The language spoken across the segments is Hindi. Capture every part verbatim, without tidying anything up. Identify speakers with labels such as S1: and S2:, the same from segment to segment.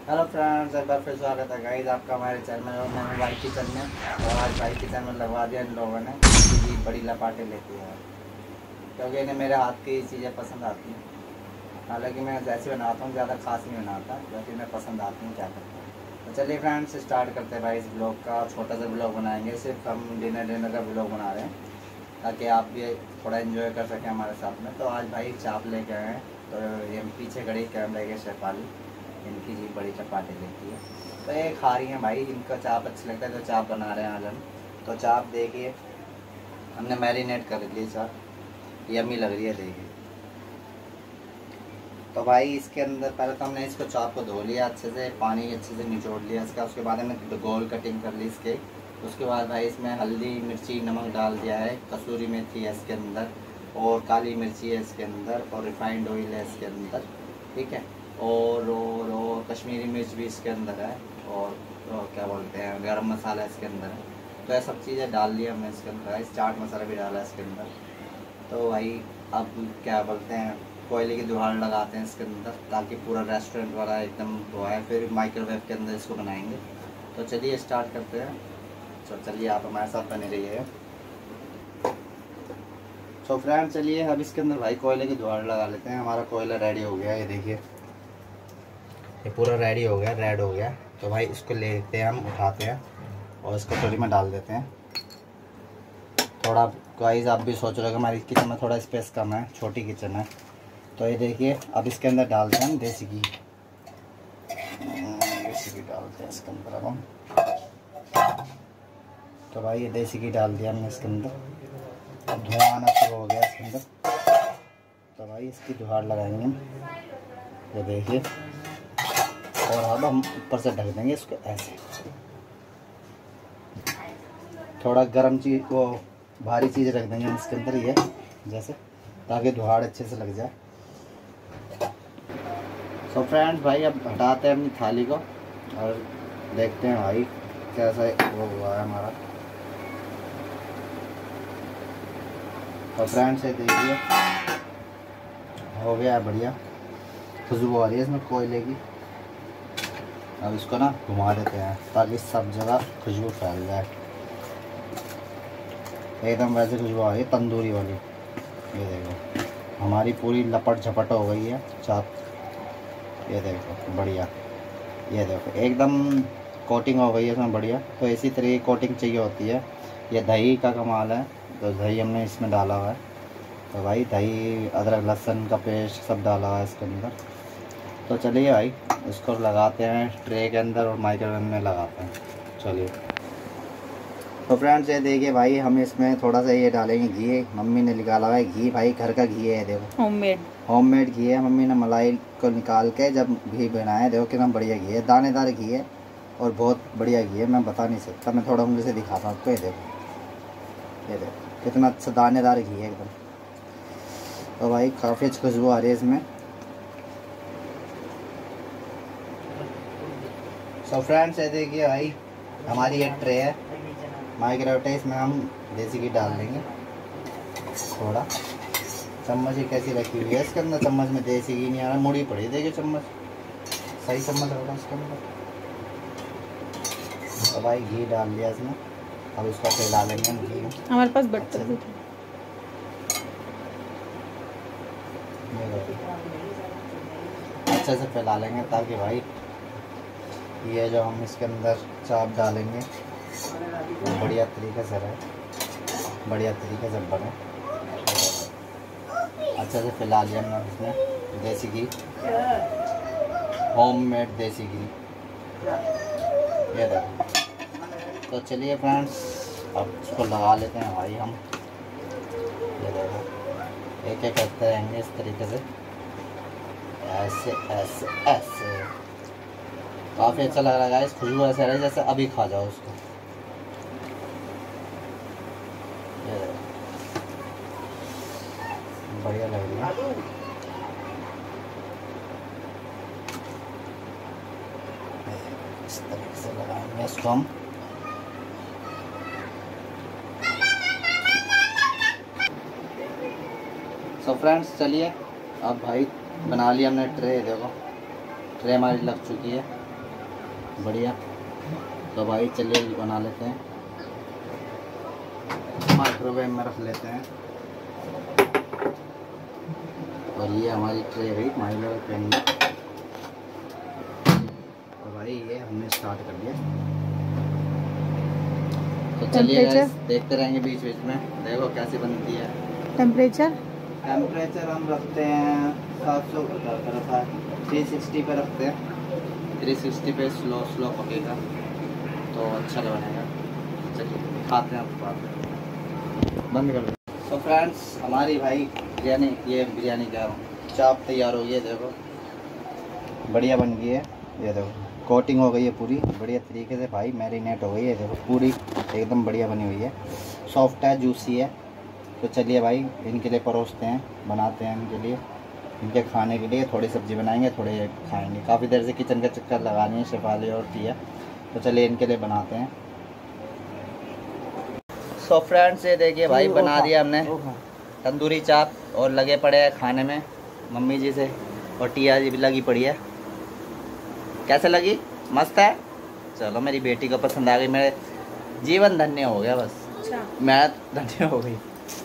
S1: हेलो फ्रेंड्स, एक बार फिर स्वागत है गाइस आपका हमारे चैनल में। और मैं भाई किचन में और आज भाई किचन में लगवा दिया इन लोगों ने जी बड़ी लपाटे लेती है, क्योंकि इन्हें मेरे हाथ की चीज़ें पसंद आती हैं। हालांकि मैं जैसे बनाता हूँ ज़्यादा खास नहीं बनाता, लेकिन मैं पसंद आती हूँ, क्या करता हूँ। तो चलिए फ्रेंड्स स्टार्ट करते हैं भाई इस ब्लॉग का। छोटा सा ब्लॉग बनाएंगे, सिर्फ हम डिनर डिनर का ब्लॉग बना रहे हैं ताकि आप भी थोड़ा एंजॉय कर सकें हमारे साथ में। तो आज भाई चाप लेके आए हैं, तो ये पीछे खड़ी कैमरे के शेफाली, इनकी जी बड़ी चपाटी लेती है। तो ये खा रही हैं भाई, इनका चाप अच्छा लगता है तो चाप बना रहे हैं आज हम। तो चाप देखिए हमने मैरिनेट कर ली, चाप यम्मी लग रही है देखिए। तो भाई इसके अंदर पहले तो हमने इसको चाप को धो लिया अच्छे से, पानी अच्छे से निचोड़ लिया इसका। उसके बाद हमने गोल कटिंग कर ली इसके। उसके बाद भाई इसमें हल्दी मिर्ची नमक डाल दिया है, कसूरी मेथी है इसके अंदर, और काली मिर्ची है इसके अंदर, और रिफाइंड ऑयल है इसके अंदर, ठीक है। और और, और कश्मीरी मिर्च भी इसके अंदर है, और, और क्या बोलते हैं गरम मसाला इसके अंदर है। तो ये सब चीज़ें डाल ली हमने इसके अंदर। इस चाट मसाला भी डाला है इसके अंदर। तो भाई अब क्या बोलते हैं कोयले की दुहार लगाते हैं इसके अंदर, ताकि पूरा रेस्टोरेंट वाला एकदम वो है। फिर माइक्रोवेव के अंदर इसको बनाएंगे। तो चलिए स्टार्ट करते हैं। तो चलिए आप हमारे साथ बने रहिए। तो फ्रेंड चलिए अब इसके अंदर भाई कोयले की दुहार लगा लेते हैं। हमारा कोयला रेडी हो गया, ये देखिए ये पूरा रेडी हो गया, रेड हो गया। तो भाई इसको लेते हैं हम, उठाते हैं और इसको कटोरी में डाल देते हैं। थोड़ा गाइस आप भी सोच रहे हो कि हमारी किचन में थोड़ा स्पेस कम है, छोटी किचन है। तो ये देखिए अब इसके अंदर डालते हैं हम देसी घी। देसी घी डालते हैं इसके अंदर अब हम। तो भाई ये देसी घी डाल दिया हमने इसके अंदर। अब धुआं आना शुरू हो गया इसके अंदर। तो भाई इसकी दुहार लगाएंगे हम, ये देखिए। और अब हम ऊपर से ढक देंगे इसको ऐसे। थोड़ा गर्म चीज़ वो भारी चीज़ रख देंगे हम इसके अंदर, ये जैसे, ताकि दुहाड़ अच्छे से लग जाए। सो फ्रेंड्स भाई अब हटाते हैं अपनी थाली को और देखते हैं भाई कैसा वो हुआ है हमारा। तो फ्रेंड्स ये देखिए हो गया है बढ़िया, खुशबू आ रही है इसमें कोयले की। अब इसको ना घुमा देते हैं ताकि सब जगह खुशबू फैल जाए, एकदम वैसे खुशबू आ रही है तंदूरी वाली। ये देखो हमारी पूरी लपट झपट हो गई है चाप, ये देखो बढ़िया। ये देखो एकदम कोटिंग हो गई है इसमें बढ़िया। तो इसी तरह की कोटिंग चाहिए होती है। ये दही का कमाल है, तो दही हमने इसमें डाला हुआ है। तो भाई दही अदरक लहसुन का पेस्ट सब डाला हुआ है इसके अंदर। तो चलिए भाई इसको लगाते हैं ट्रे के अंदर और माइक्रोवेव में लगाते हैं। चलिए तो फ्रेंड्स ये देखिए भाई हम इसमें थोड़ा सा ये डालेंगे घी। मम्मी ने निकाला हुआ है घी, भाई घर का घी है, देखो
S2: होममेड
S1: होममेड घी है। मम्मी ने मलाई को निकाल के जब घी बनाया, देखो कितना बढ़िया घी है, दानेदार घी है और बहुत बढ़िया घी है। मैं बता नहीं सकता, मैं थोड़ा उंगली से दिखाता हूँ आपको। ये देखो ये देखो कितना अच्छा दानेदार घी है एकदम। तो भाई काफ़ी अच्छी खुशबू आ रही है इसमें। सो फ्रेंड्स ये देखिए भाई हमारी ये ट्रे है, माइक्रोवेव ट्रे, इसमें हम देसी घी डाल देंगे थोड़ा। चम्मच ही कैसी रखी हुई है इसके अंदर, चम्मच में देसी घी नहीं आ रहा, मुड़ी पड़ी देखिए चम्मच, सही चम्मच होगा इसके अंदर। तो भाई घी डाल दिया इसमें। अब इसका फिर डालेंगे हम घी।
S2: हमारे पास बटर भी था।
S1: अच्छे से फैला लेंगे ताकि भाई ये जो हम इसके अंदर चाप डालेंगे वो बढ़िया तरीके से रहे, बढ़िया तरीके से बने। अच्छे से फैला लिया हमने इसमें देसी घी, होममेड देसी घी, ये देखो। तो चलिए फ्रेंड्स अब इसको लगा लेते हैं भाई हम। ये देखो एक एक करते रहेंगे इस तरीके से, ऐसे ऐसे ऐसे। काफ़ी अच्छा लग रहा है इस खुशबू ऐसे रहे जैसे अभी खा जाओ उसको। ये बढ़िया लग रही है। इस तरीके से लगाएंगे इसको हम। सो फ्रेंड्स चलिए अब भाई बना लिया हमने ट्रे, देखो ट्रे हमारी लग चुकी है। बढ़िया। तो भाई चलिए बना लेते हैं, माइक्रोवेव में रख लेते हैं। और ये हमारी ट्रे गई माइक्रोवेव के अंदर। तो भाई ये हमने स्टार्ट कर दिया। तो चलिए देखते रहेंगे बीच बीच में, देखो कैसी बनती है।
S2: टेम्परेचर
S1: टेम्परेचर हम रखते हैं सात सौ रखा थ्री सिक्सटी पे रखते हैं। थ्री सिक्सटी पे स्लो स्लो पकेगा तो अच्छा बनेगा। चलिए खाते हैं आपको बात बंद कर दो। तो फ्रेंड्स हमारी भाई बिरयानी, ये बिरयानी क्या चाप तैयार हो गई है। देखो बढ़िया बन गई है। ये देखो कोटिंग हो गई है पूरी बढ़िया तरीके से भाई, मैरिनेट हो गई है। देखो पूरी एकदम बढ़िया बनी हुई है, सॉफ्ट है, जूसी है। तो चलिए भाई इनके लिए परोसते हैं, बनाते हैं इनके लिए, इनके खाने के लिए। थोड़ी सब्ज़ी बनाएंगे, थोड़े खाएंगे। काफ़ी देर से किचन का चक्कर लगानी है शेफाली और टिया। तो चलिए इनके लिए बनाते हैं। सो फ्रेंड्स ये देखिए भाई बना दिया हमने तंदूरी चाप और लगे पड़े हैं खाने में मम्मी जी से, और टिया जी भी लगी पड़ी है। कैसे लगी? मस्त है। चलो मेरी बेटी को पसंद आ गई, मेरे जीवन धन्य हो गया बस। अच्छा। मैं धन्य हो गई।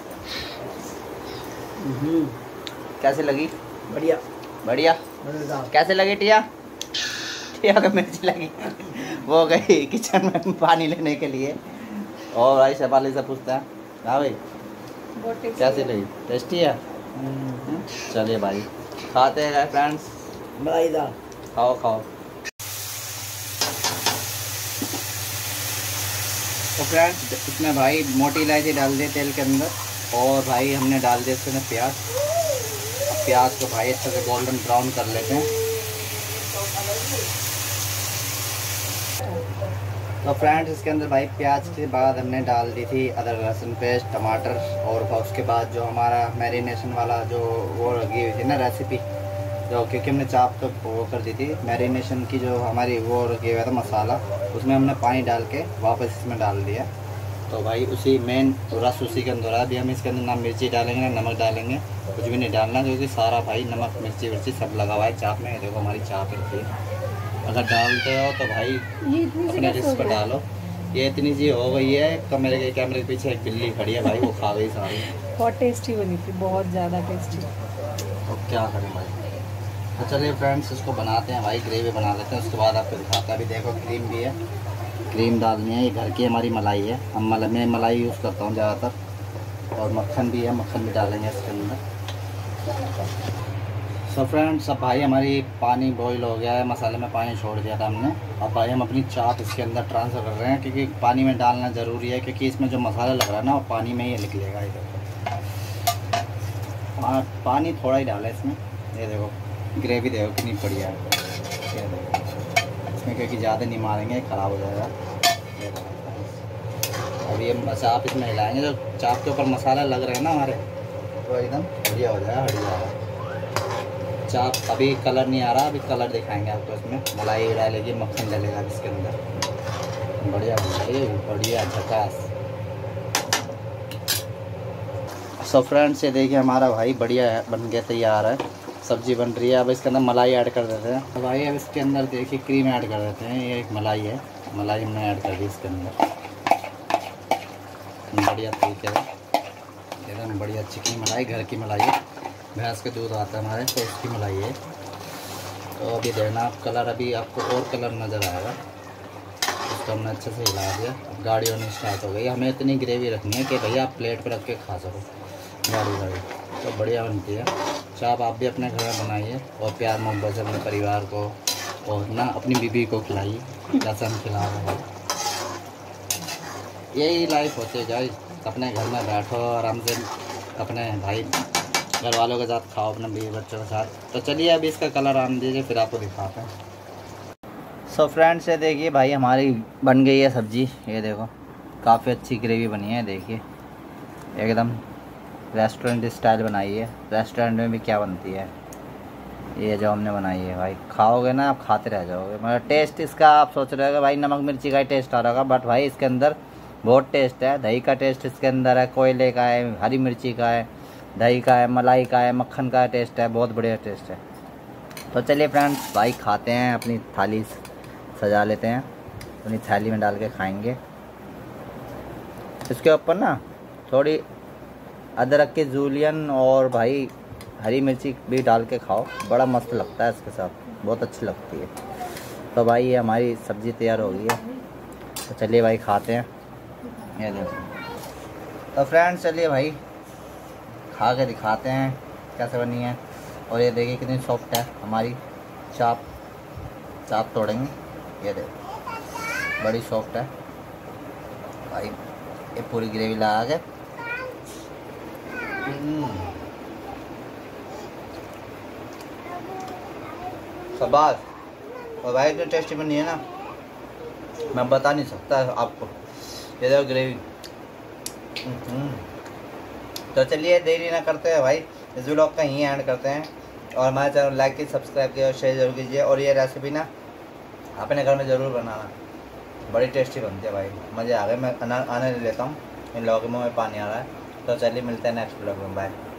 S1: कैसे लगी?
S2: बढ़िया
S1: बढ़िया। कैसे लगी टिया? टिया को मिर्ची लगी वो गई किचन में पानी लेने के लिए। और भाई शेफाली से पूछता है, हाँ भाई कैसी लगी? टेस्टी है। चलिए भाई खाते हैं फ्रेंड्स। खाओ खाओ। तो फ्रेंड्स इसमें भाई मोटी इलायची डाल दी तेल के अंदर, और भाई हमने डाल दिया इसमें प्याज। अब प्याज को भाई अच्छे से गोल्डन ब्राउन कर लेते हैं। तो फ्रेंड्स इसके अंदर भाई प्याज के बाद हमने डाल दी थी अदरक लहसुन पेस्ट, टमाटर, और उसके बाद जो हमारा मैरिनेशन वाला जो वो लगी हुई थी ना रेसिपी, जो क्योंकि हमने चाप तो वो कर दी थी मैरिनेशन की, जो हमारी वो रखी हुआ था मसाला, उसमें हमने पानी डाल के वापस इसमें डाल दिया। तो भाई उसी मेन रस उसी के अंदर अभी हम इसके अंदर ना मिर्ची डालेंगे ना नमक डालेंगे, कुछ भी नहीं डालना, क्योंकि सारा भाई नमक मिर्ची विर्ची सब लगा हुआ है चाप में। देखो हमारी चाप रहती है, अगर डालते हो तो भाई अपने रिस्क पर डालो। ये इतनी सी हो गई है, कमरे के कैमरे के पीछे एक बिल्ली खड़ी है भाई, वो खा गई सारी।
S2: बहुत टेस्टी बनी थी, बहुत ज़्यादा टेस्टी।
S1: तो क्या करें भाई। तो चलिए फ्रेंड्स इसको बनाते हैं भाई, ग्रेवी बना लेते हैं, उसके बाद आपको दिखाते हैं। अभी देखो क्रीम भी है, क्रीम डालनी है। ये घर की हमारी मलाई है, हम मल मैं मलाई यूज़ करता हूँ ज़्यादातर, और मक्खन भी है, मक्खन भी डालेंगे इसके अंदर। सो फ्रेंड्स अब भाई हमारी पानी बॉईल हो गया है, मसाले में पानी छोड़ दिया था हमने। अब भाई हम अपनी चाप इसके अंदर ट्रांसफ़र कर रहे हैं, क्योंकि पानी में डालना ज़रूरी है, क्योंकि इसमें जो मसाला लग रहा है ना वो पानी में ही निकलेगा। ये देखो पानी थोड़ा ही डाला है इसमें। ये देखो ग्रेवी देखो कितनी बढ़िया है। ये देखो इसमें क्योंकि ज़्यादा नहीं मारेंगे ख़राब हो जाएगा। अभी ये चाप इसमें हिलाएंगे, जो चाप के ऊपर मसाला लग रहे हैं ना हमारे, तो एकदम बढ़िया हो जाएगा, हट जाएगा चाप। अभी कलर नहीं आ रहा, अभी कलर दिखाएंगे आपको। इसमें मलाई डालेगी, मक्खन डालेगा इसके अंदर, बढ़िया बढ़िया झकास। सो फ्रेंड्स ये देखिए हमारा भाई बढ़िया बन गया, तैयार है, सब्जी बन रही है। अब इसके अंदर मलाई ऐड कर देते हैं। तो भाई अब इसके अंदर देखिए क्रीम ऐड कर देते हैं। ये एक मलाई है, मलाई हमने ऐड कर दी इसके अंदर बढ़िया तरीके से, एकदम बढ़िया चिकनी मलाई, घर की मलाई है, भैंस के दूध आता है हमारे, तो इसकी मलाई है। तो अभी देखना आप कलर, अभी आपको और कलर नज़र आएगा। इसको हमने अच्छे से हिला दिया। अब गाड़ी होनी स्टार्ट हो गई। हमें इतनी ग्रेवी रखनी है कि भैया आप प्लेट पर रख के खा सको, गाड़ी गाड़ी। तो बढ़िया बनती है चाप, आप भी अपने घर में बनाइए, और प्यार मोहब्बत से अपने परिवार को और ना अपनी बीबी को खिलाइए, जैसे हम खिला रहे हैं। यही लाइफ होती है गाइस, अपने घर में बैठो आराम से, अपने भाई घर वालों के साथ खाओ, अपने बीवी बच्चों के साथ। तो चलिए अभी इसका कलर आने दीजिए, फिर आपको दिखाते हैं। सो फ्रेंड्स ये देखिए भाई हमारी बन गई है सब्ज़ी। ये देखो काफ़ी अच्छी ग्रेवी बनी है, देखिए एकदम रेस्टोरेंट स्टाइल बनाई है। रेस्टोरेंट में भी क्या बनती है, ये जो हमने बनाई है भाई, खाओगे ना आप खाते रह जाओगे। मतलब टेस्ट इसका आप सोच रहे हो भाई नमक मिर्ची का ही टेस्ट आ रहा होगा, बट भाई इसके अंदर बहुत टेस्ट है। दही का टेस्ट इसके अंदर है, कोयले का है, हरी मिर्ची का है, दही का है, मलाई का है, मक्खन का टेस्ट है, बहुत बढ़िया टेस्ट है। तो चलिए फ्रेंड्स भाई खाते हैं अपनी थाली सजा लेते हैं, अपनी थाली में डाल के खाएंगे। इसके ऊपर ना थोड़ी अदरक की जूलियन और भाई हरी मिर्ची भी डाल के खाओ, बड़ा मस्त लगता है इसके साथ, बहुत अच्छी लगती है। तो भाई ये हमारी सब्ज़ी तैयार हो गई है, तो चलिए भाई खाते हैं। ये देखो तो फ्रेंड्स, चलिए भाई खा के दिखाते हैं कैसे बनी है। और ये देखिए कितनी सॉफ्ट है हमारी चाप। चाप तोड़ेंगे, ये देखो बड़ी सॉफ्ट है भाई। ये पूरी ग्रेवी लगा के शाबाश। और भाई इतनी टेस्टी बनी है ना, मैं बता नहीं सकता आपको। ये देखो ग्रेवी। तो चलिए देरी ना करते हैं भाई, इस व्लॉग का यहीं एंड करते हैं। और हमारे चैनल लाइक कीजिए, सब्सक्राइब कीजिए और शेयर जरूर कीजिए। और ये रेसिपी ना अपने घर में ज़रूर बनाना, बड़ी टेस्टी बनती है भाई, मज़े आ गए। मैं आने लेता हूँ, इन लोगों के मुँह में पानी आ रहा है। तो चलिए मिलते हैं नेक्स्ट व्लॉग में, बाय।